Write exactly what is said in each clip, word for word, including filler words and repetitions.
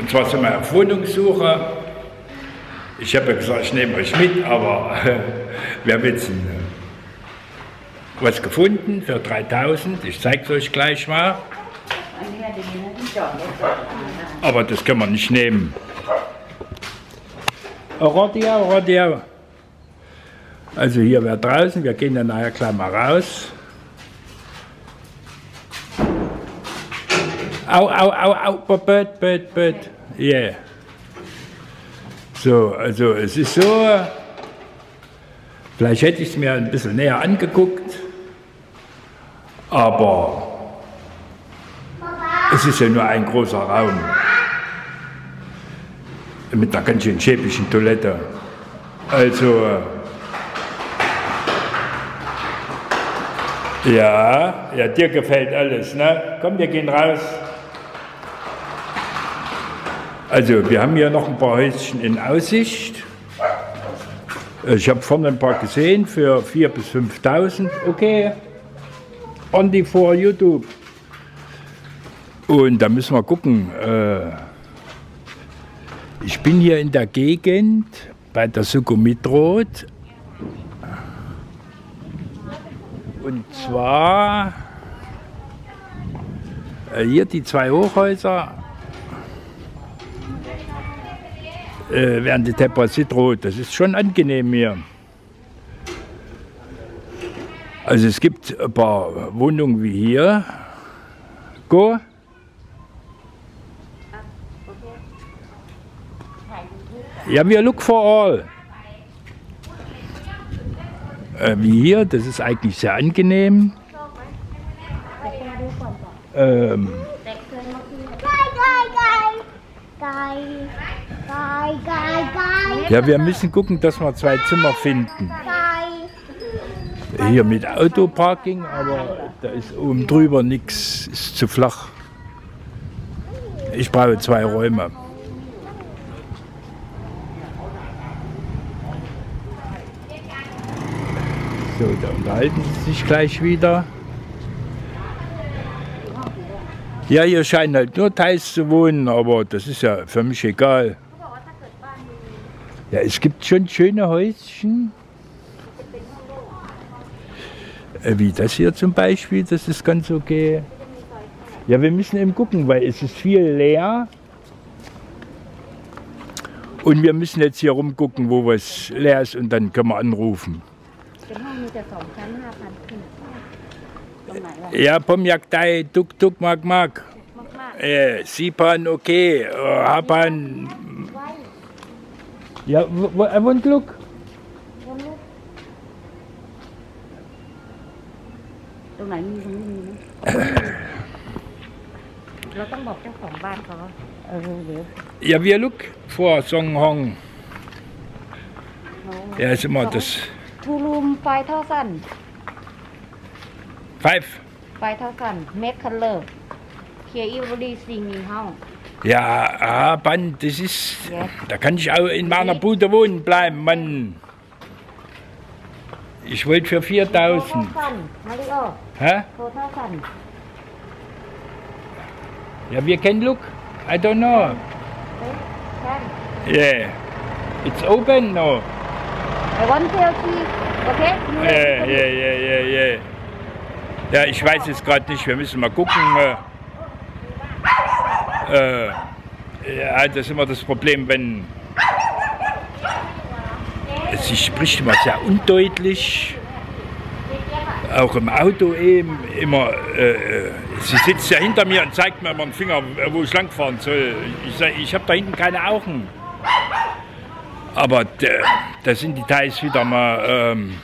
Und zwar sind wir auf Wohnungssuche. Ich habe ja gesagt, ich nehme euch mit, aber wir haben jetzt ein, was gefunden für dreitausend. Ich zeige es euch gleich mal. Aber das können wir nicht nehmen. Radia, Radia. Also hier wäre draußen, wir gehen dann nachher gleich mal raus. Au, au, au, au, böt, böt, böt. Yeah. So, also es ist so, vielleicht hätte ich es mir ein bisschen näher angeguckt, aber es ist ja nur ein großer Raum mit einer ganz schön schäbigen Toilette. Also, ja, ja, dir gefällt alles, ne? Komm, wir gehen raus. Also, wir haben hier noch ein paar Häuschen in Aussicht. Ich habe vorne ein paar gesehen für viertausend bis fünftausend. Okay, on die vor YouTube. Und da müssen wir gucken. Ich bin hier in der Gegend bei der Sukhumvit. Und zwar hier die zwei Hochhäuser. Äh, während die Tepasit Road. Das ist schon angenehm hier. Also es gibt ein paar Wohnungen wie hier. Go. Ja, wir look for all. Äh, wie hier, das ist eigentlich sehr angenehm. Ähm, Ja, wir müssen gucken, dass wir zwei Zimmer finden. Hier mit Autoparking, aber da ist oben drüber nichts, ist zu flach. Ich brauche zwei Räume. So, da unterhalten sie sich gleich wieder. Ja, hier scheinen halt nur Thais zu wohnen, aber das ist ja für mich egal. Ja, es gibt schon schöne Häuschen. Wie das hier zum Beispiel, das ist ganz okay. Ja, wir müssen eben gucken, weil es ist viel leer. Und wir müssen jetzt hier rumgucken, wo was leer ist und dann können wir anrufen. Ja, Pom Yak Thai, Tuk Tuk Mak Mak. Äh, Sipan okay, Hapan. Ja, I want look. ตรงไหนมีตรงนี้มีไหมเราต้องบอกเจ้าของบ้านเขาเออเดี๋ยว Ja, wir look vor Song Hong. Ja, ist immer das. Two room five thousand. Five. Five thousand. Make color. Here everything in house. Ja, Hapan, das ist. Ja. Da kann ich auch in meiner Bude wohnen bleiben, Mann. Ich wollte für viertausend. Mario. Hä? Four thousand. Ja, wir can look. I don't know. Yeah. It's open, no? I want to see. Okay? Ja, ja, ja, ja, ja. Ja, ich weiß es gerade nicht. Wir müssen mal gucken. Äh, äh, ja, das ist immer das Problem, wenn sie spricht immer sehr undeutlich. Auch im Auto eben immer. Äh, sie sitzt ja hinter mir und zeigt mir immer den Finger, wo ich langfahren soll. Ich sage, ich habe da hinten keine Augen. Aber da sind die Thais wieder mal ähm,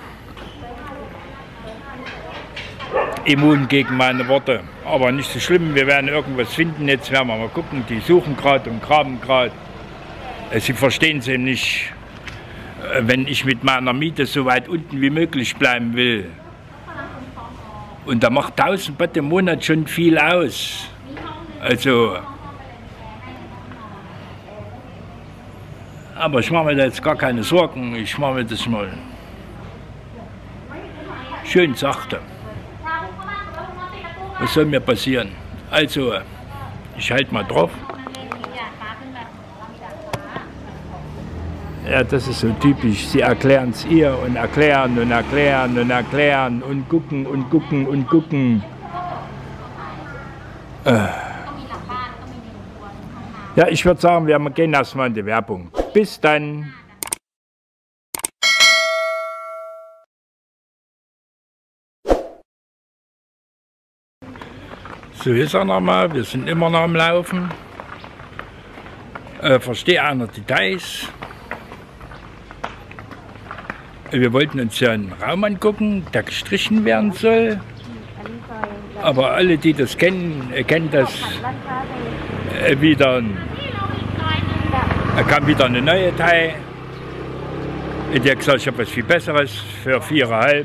immun gegen meine Worte. Aber nicht so schlimm, wir werden irgendwas finden. Jetzt werden wir mal gucken. Die suchen gerade und graben gerade. Sie verstehen es eben nicht, wenn ich mit meiner Miete so weit unten wie möglich bleiben will. Und da macht tausend Baht im Monat schon viel aus. Also. Aber ich mache mir da jetzt gar keine Sorgen. Ich mache mir das mal schön sachte. Was soll mir passieren? Also, ich halte mal drauf. Ja, das ist so typisch. Sie erklären es ihr und erklären und erklären und erklären und gucken und gucken und gucken. Äh. Ja, ich würde sagen, wir gehen erstmal in die Werbung. Bis dann. So ist er nochmal, wir sind immer noch am Laufen. Äh, verstehe auch noch Details. Wir wollten uns ja einen Raum angucken, der gestrichen werden soll. Aber alle, die das kennen, kennen das äh, wieder. Da kam wieder eine neue Teil. Die hat gesagt, ich habe was viel Besseres für viereinhalb.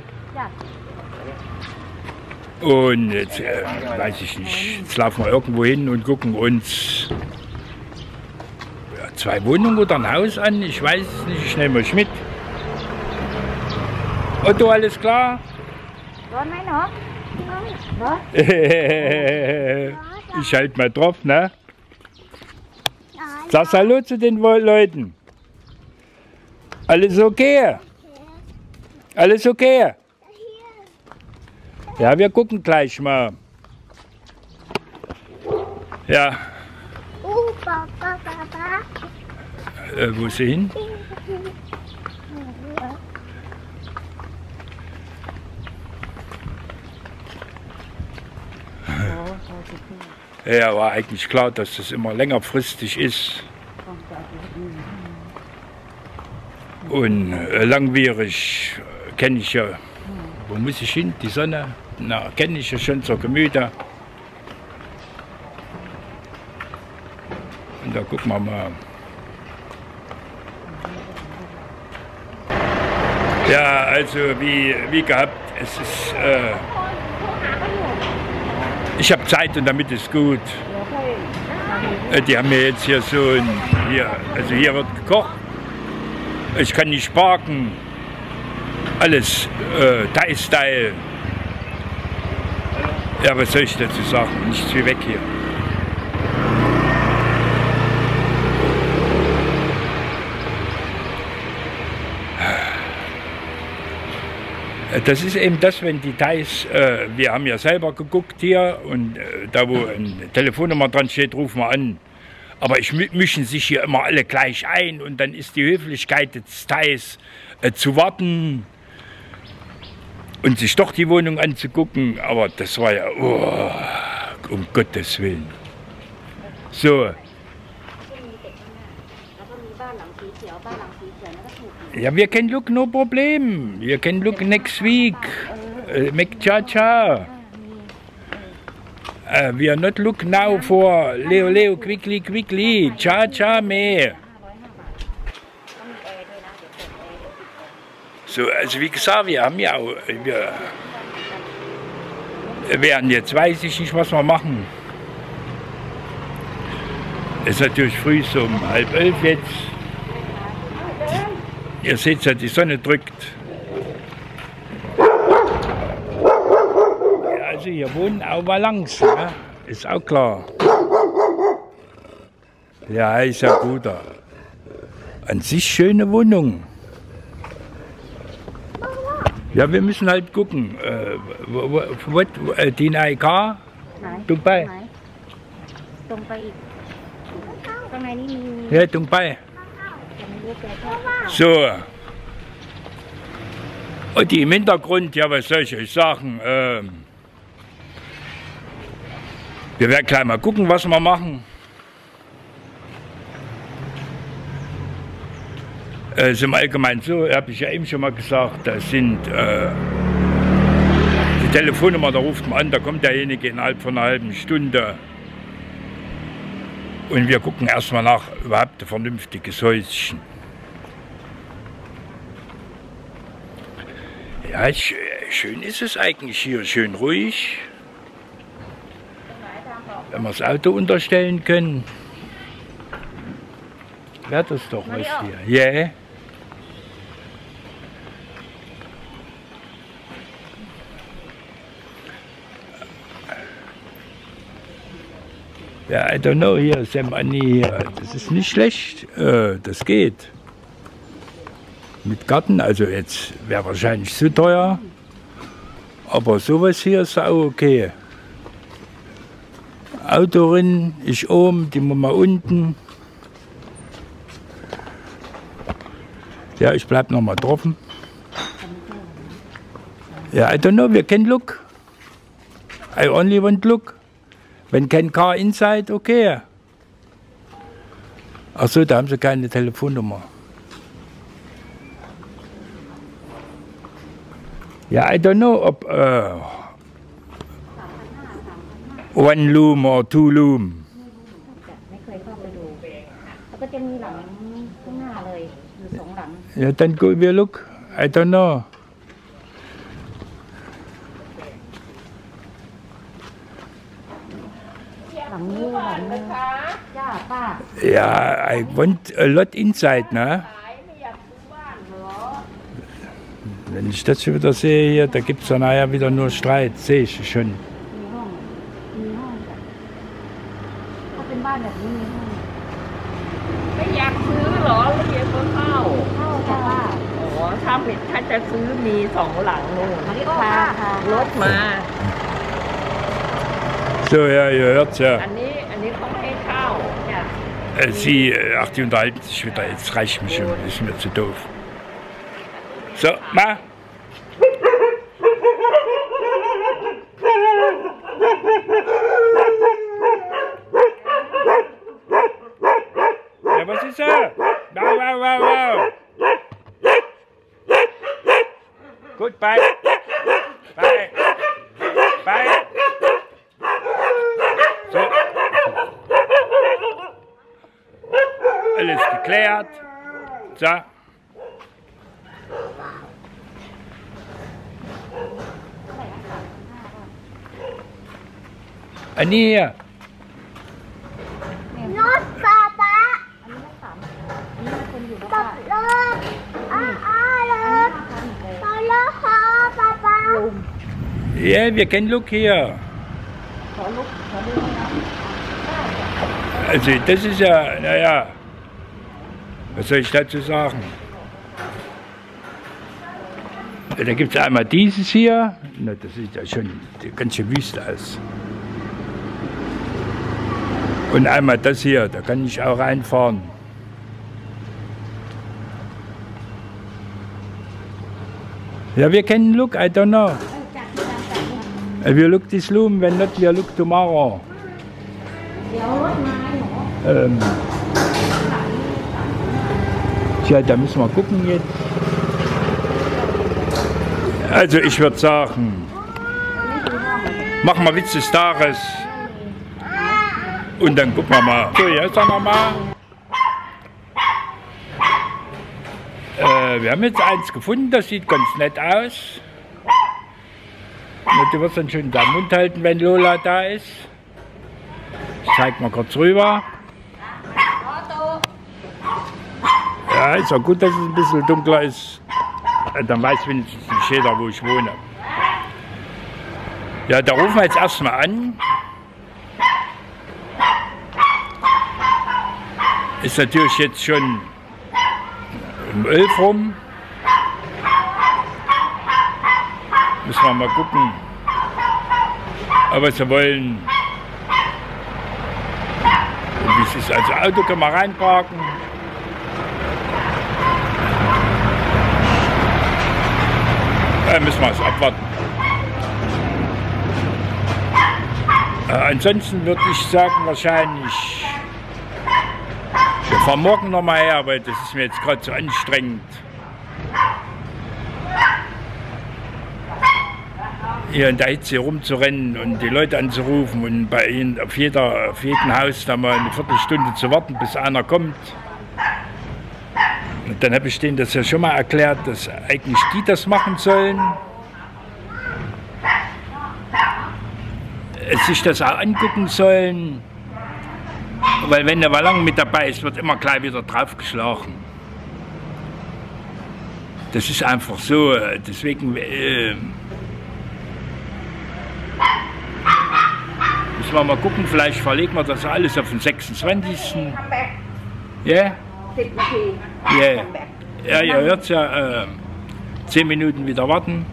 Und jetzt äh, weiß ich nicht, jetzt laufen wir irgendwo hin und gucken uns ja, zwei Wohnungen oder ein Haus an. Ich weiß es nicht, ich nehme euch mit. Otto, alles klar? Ich halte mal drauf, ne? Sag Hallo zu den Leuten. Alles okay? Alles okay? Ja, wir gucken gleich mal. Ja. Äh, wo ist sie hin? Ja, war eigentlich klar, dass das immer längerfristig ist. Und äh, langwierig kenne ich ja. Wo muss ich hin? Die Sonne? Na, kenne ich ja schon zur Gemüte. Und da gucken wir mal. Ja, also wie, wie gehabt, es ist, äh, ich habe Zeit und damit ist gut. Äh, die haben mir jetzt hier so ein, hier, also hier wird gekocht. Ich kann nicht parken. Alles äh, Thai-Style. Ja, was soll ich dazu sagen? Nichts wie weg hier. Das ist eben das, wenn die Thais, äh, wir haben ja selber geguckt hier und äh, da wo eine Telefonnummer dran steht, rufen wir an. Aber ich mischen sich hier immer alle gleich ein und dann ist die Höflichkeit des Thais äh, zu warten und sich doch die Wohnung anzugucken. Aber das war ja, oh, um Gottes Willen. So. Ja, we can look, no problem. We can look next week. Uh, make cha cha. Uh, we are not look now for Leo Leo quickly quickly. Cha cha me. So, also wie gesagt, wir haben ja auch, wir werden jetzt, weiß ich nicht, was wir machen. Es ist natürlich früh, so um halb elf jetzt. Ihr seht ja, die Sonne drückt. Ja, also hier wohnen auch Balance, ne? Ist auch klar. Ja, ist ja gut. An sich schöne Wohnung. Ja, wir müssen halt gucken. Äh, wo, wo, wo, äh, die neue Car? Nein. Dubai? Nein. Ja, Dubai. So. Und die im Hintergrund, ja, was soll ich euch sagen? Ähm, wir werden gleich mal gucken, was wir machen. Äh, ist im Allgemeinen so, habe ich ja eben schon mal gesagt, da sind äh, die Telefonnummer, da ruft man an, da kommt derjenige innerhalb von einer halben Stunde. Und wir gucken erstmal nach überhaupt ein vernünftiges Häuschen. Ja, schön ist es eigentlich hier, schön ruhig. Wenn wir das Auto unterstellen können, wäre das doch was hier. Ja. Yeah. Ja, I don't know, hier, Sam Annie, das ist nicht schlecht, äh, das geht. Mit Garten, also jetzt wäre wahrscheinlich zu teuer. Aber sowas hier ist auch okay. Auto drin, ich oben, die Mama unten. Ja, ich bleib noch mal drauf. Ja, I don't know, we can look. I only want look. Wenn kein Car inside, okay. Ach so, da haben sie keine Telefonnummer. Ja, I don't know, ob uh, one loom or two loom. ไม่เคยเข้าไปดูแล้วก็จะมีหลังข้างหน้าเลยอยู่สองหลัง Ja, dann go we look. I don't know. หลังนี้หลังนี้จ้าป้า Ja, I want a lot inside, ne? Wenn ich das wieder sehe hier, da gibt es ja nachher wieder nur Streit, sehe ich schon. มีห้องมีห้องถ้าเป็นบ้านแบบนี้มีห้องไม่อยากซื้อเหรอแล้วเดี๋ยวก็เข้าเข้าจ้าป้าอ๋อถ้าเป็นถ้าจะซื้อมีสองหลังนู่นมาริโอค่ะรถมา So, ja, ihr hört's ja. อันนี้อันนี้เขาไม่ให้เข้าจ้ะ Äh, Sie, äh, ach, die unterhalten sich wieder, jetzt reicht mich schon, das ist mir zu doof. So, ma. Ja, was ist da? Wow, wow, wow, wow. Gut, bye. Bye. Bye. So. Alles geklärt. So. Anh đi à? รถป๊าป๊าอันนี้ไม่สามอันนี้มันคนอยู่นะกัป้าบรถอ้าอ้ารถตอนรถฮอป๊าป๊า Ja, wir können Look hier. ขอลุกขอดูนะ Also das ist ja, naja, was soll ich dazu sagen? Da gibt es einmal dieses hier, na, das sieht ja schon ganz schön wüst aus. Und einmal das hier, da kann ich auch reinfahren. Ja, wir kennen Look, I don't know. We look this loom, when not, we look tomorrow. เดี๋ยวรถมาหนู Ähm, tja, da müssen wir gucken jetzt. Also ich würde sagen, machen wir Witz des Tages und dann gucken wir mal. So, jetzt sagen wir mal. Äh, wir haben jetzt eins gefunden, das sieht ganz nett aus. Und du wirst dann schon deinen Mund halten, wenn Lola da ist. Ich zeig mal kurz rüber. Ja, ist auch gut, dass es ein bisschen dunkler ist. Dann weiß wenigstens nicht jeder, wo ich wohne. Ja, da rufen wir jetzt erstmal an. Ist natürlich jetzt schon um elf rum. Müssen wir mal gucken, ob sie wollen. Und wie es ist, also Auto können wir reinparken. Da müssen wir es abwarten. Äh, ansonsten würde ich sagen, wahrscheinlich, wir fahren morgen nochmal her, weil das ist mir jetzt gerade so anstrengend. Hier in der Hitze rumzurennen und die Leute anzurufen und bei ihnen auf, jeder, auf jedem Haus da mal eine Viertelstunde zu warten, bis einer kommt. Und dann habe ich denen das ja schon mal erklärt, dass eigentlich die das machen sollen. Sich das auch angucken sollen. Weil wenn der Ballon mit dabei ist, wird immer gleich wieder draufgeschlagen. Das ist einfach so. Deswegen äh, müssen wir mal gucken, vielleicht verlegen wir das alles auf den sechsundzwanzigsten Ja? สิบนาที Yeah. Ja, ihr hört es ja, äh, zehn Minuten wieder warten.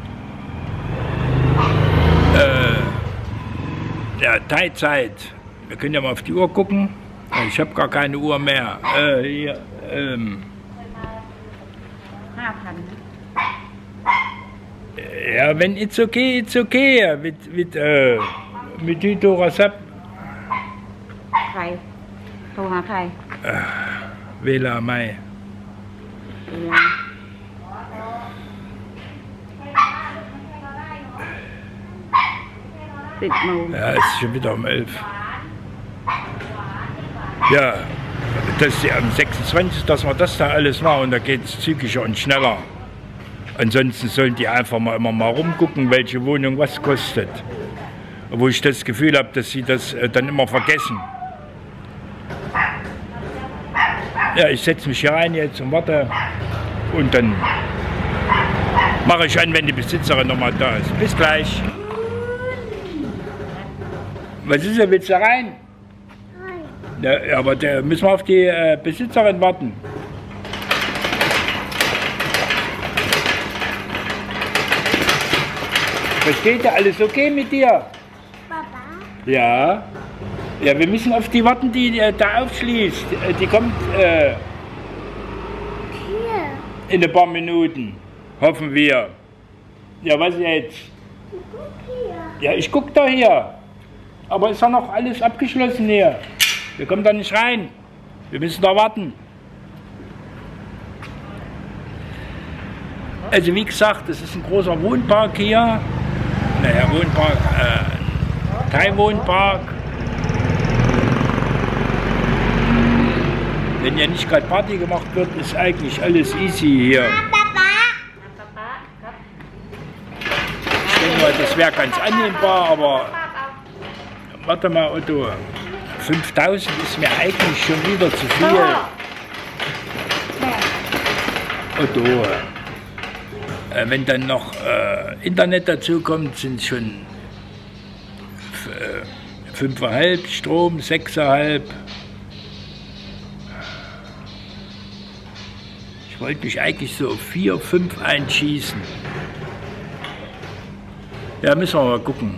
Äh, ja, Teilzeit. Wir können ja mal auf die Uhr gucken. Ich habe gar keine Uhr mehr. Äh, hier, ähm, ห้าพัน ja, wenn it's okay, it's okay. Mit, mit, äh, mit die Dorasap. ใครโทรหาใครเวลาไม่เวลาสิบโมง Ja, es ist schon wieder um elf. Ja, das ist ja am sechsundzwanzigsten dass wir das da alles machen und da geht es zügiger und schneller. Ansonsten sollen die einfach mal immer mal rumgucken, welche Wohnung was kostet. Wo ich das Gefühl habe, dass sie das äh, dann immer vergessen. Ja, ich setze mich hier rein jetzt und warte und dann mache ich an, wenn die Besitzerin nochmal da ist. Bis gleich. Was ist denn, willst du rein? Ja, aber da müssen wir auf die äh, Besitzerin warten. Was geht da? Alles okay mit dir? Papa. Ja. Ja, wir müssen auf die warten, die äh, da aufschließt. Äh, Die kommt äh, Hier. in ein paar Minuten. Hoffen wir. Ja, was jetzt? Guck hier. Ja, ich guck da hier. Aber ist ja noch alles abgeschlossen hier. Wir kommen da nicht rein. Wir müssen da warten. Also wie gesagt, das ist ein großer Wohnpark hier. Naja, Wohnpark, äh, Teilwohnpark. Wenn ja nicht gerade Party gemacht wird, ist eigentlich alles easy hier. Papa. Ich denke mal, das wäre ganz annehmbar, aber warte mal, Otto, fünftausend ist mir eigentlich schon wieder zu viel. Otto, äh, wenn dann noch äh, Internet dazu kommt, sind es schon äh, fünfeinhalb Strom, sechseinhalb. Ich wollte mich eigentlich so auf vier, fünf einschießen. Ja, müssen wir mal gucken.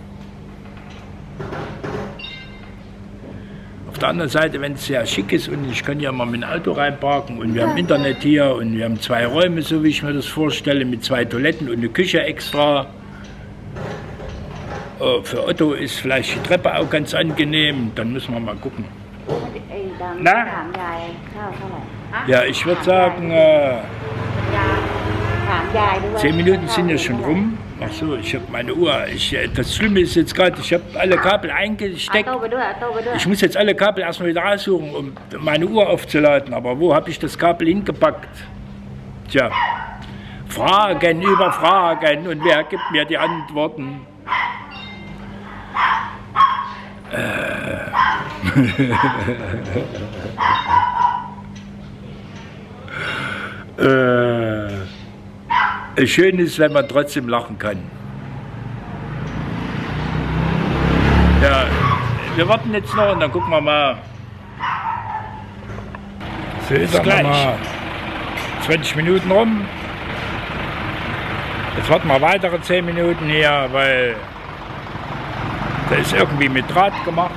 Auf der anderen Seite, wenn es sehr schick ist und ich kann ja mal mit dem Auto reinparken und wir haben Internet hier und wir haben zwei Räume, so wie ich mir das vorstelle, mit zwei Toiletten und eine Küche extra. Oh, für Otto ist vielleicht die Treppe auch ganz angenehm, dann müssen wir mal gucken. ไอ้ดำนะถามยายข้าวเท่าไหร่ Ja, ich würde sagen, äh, ถามยายด้วย zehn Minuten sind ja schon rum. Ach so, ich habe meine Uhr. Ich, das Schlimme ist jetzt gerade, ich habe alle Kabel เอา eingesteckt. โต้ไปด้วยเอาโต้ไปด้วย Ich muss jetzt alle Kabel erstmal wieder raussuchen, um meine Uhr aufzuladen. Aber wo habe ich das Kabel hingepackt? Tja, Fragen über Fragen und wer gibt mir die Antworten? Äh. äh, schön ist, wenn man trotzdem lachen kann. Ja, wir warten jetzt noch und dann gucken wir mal. So ist es gleich. zwanzig Minuten rum. Jetzt warten wir weitere zehn Minuten hier, weil da ist irgendwie mit Draht gemacht.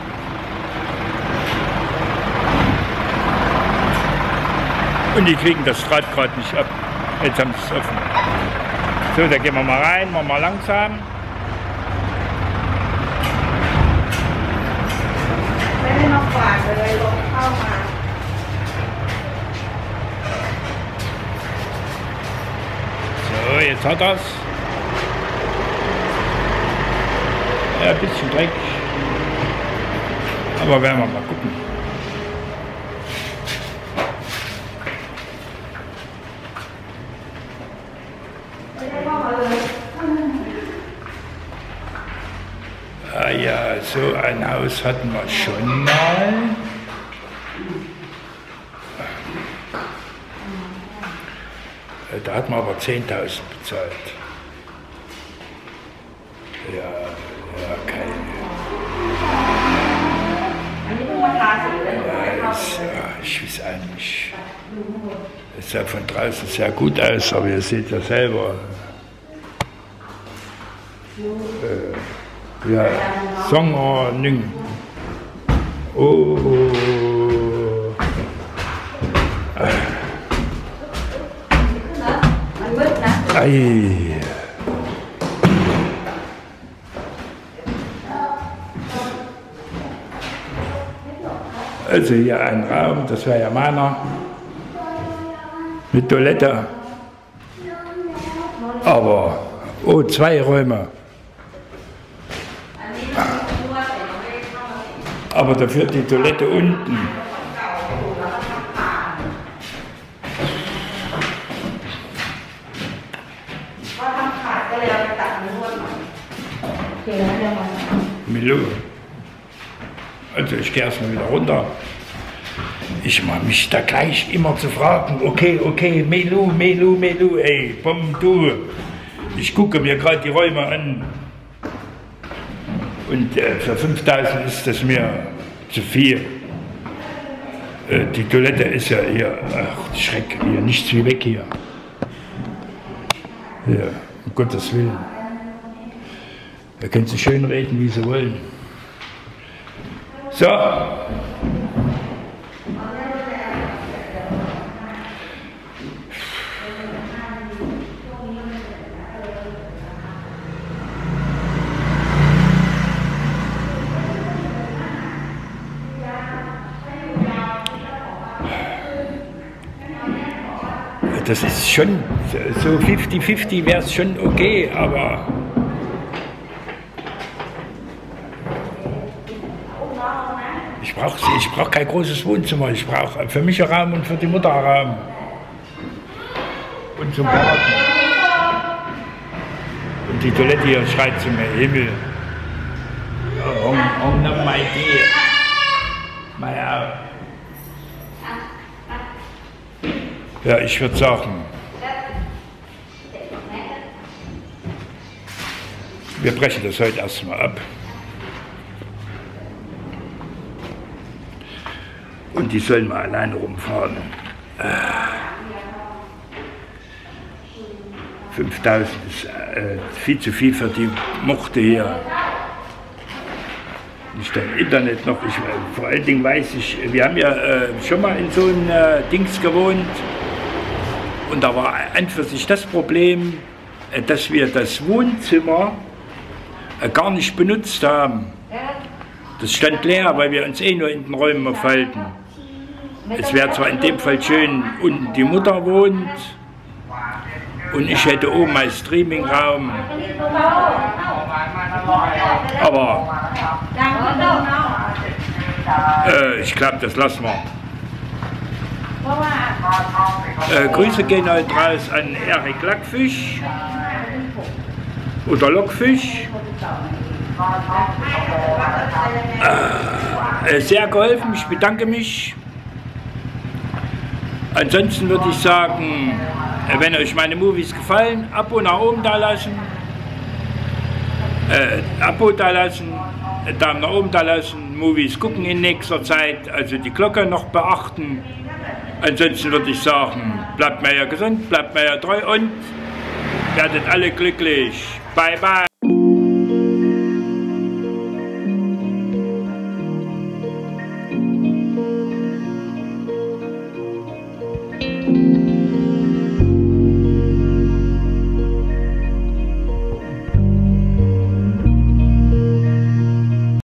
Und die kriegen das Draht gerade nicht ab. Jetzt haben sie es offen. So, da gehen wir mal rein, machen wir langsam. ไม่ได้มาฝากเลยลงเข้ามา So, jetzt hat er es. Ja, ein bisschen Dreck. Aber werden wir mal gucken. Ah ja, so ein Haus hatten wir schon mal. Da hat man aber zehntausend bezahlt. Ja, ja, keine. Ja, ist, ja, ich weiß auch nicht. Es sah von draußen sehr gut aus, aber ihr seht ja selber. Äh, ja, Songordnung. Oh. Ei. Also hier ein Raum, das wäre ja meiner, mit Toilette, aber oh, zwei Räume. Aber dafür die Toilette unten. Milo. Also ich gehe erstmal wieder runter. Ich mache mich da gleich immer zu fragen, okay, okay, Melu, Melu, Melu, ey, Bom, du. Ich gucke mir gerade die Räume an. Und äh, für fünftausend ist das mir zu viel. Äh, die Toilette ist ja hier, ach Schreck, hier, nichts wie weg hier. Ja, um Gottes Willen. Da können Sie schön reden, wie Sie wollen. So. Das ist schon, so fifty fifty wäre es schon okay, aber ich brauche ich brauch kein großes Wohnzimmer, ich brauche für mich einen Raum und für die Mutter einen Raum. Und zum Parken. Und die Toilette hier schreit zum Himmel. Oh, oh, no, my dear. Naja. Ja, ich würde sagen, wir brechen das heute erstmal ab. Und die sollen mal alleine rumfahren. fünftausend ist äh, viel zu viel für die Mochte hier. Nicht im Internet noch. Ich, vor allen Dingen weiß ich, wir haben ja äh, schon mal in so einem äh, Dings gewohnt. Und da war an für sich das Problem, äh, dass wir das Wohnzimmer äh, gar nicht benutzt haben. Das stand leer, weil wir uns eh nur in den Räumen aufhalten. Es wäre zwar in dem Fall schön, unten die Mutter wohnt und ich hätte oben meinen Streamingraum. Aber äh, ich glaube, das lassen wir. Äh, Grüße gehen heute raus an Erik Lackfisch oder Lockfisch. Äh, sehr geholfen, ich bedanke mich. Ansonsten würde ich sagen, wenn euch meine Movies gefallen, Abo nach oben da lassen, äh, Abo da lassen, Daumen nach oben da lassen, Movies gucken in nächster Zeit, also die Glocke noch beachten. Ansonsten würde ich sagen, bleibt mir ja gesund, bleibt mir ja treu und werdet alle glücklich. Bye bye.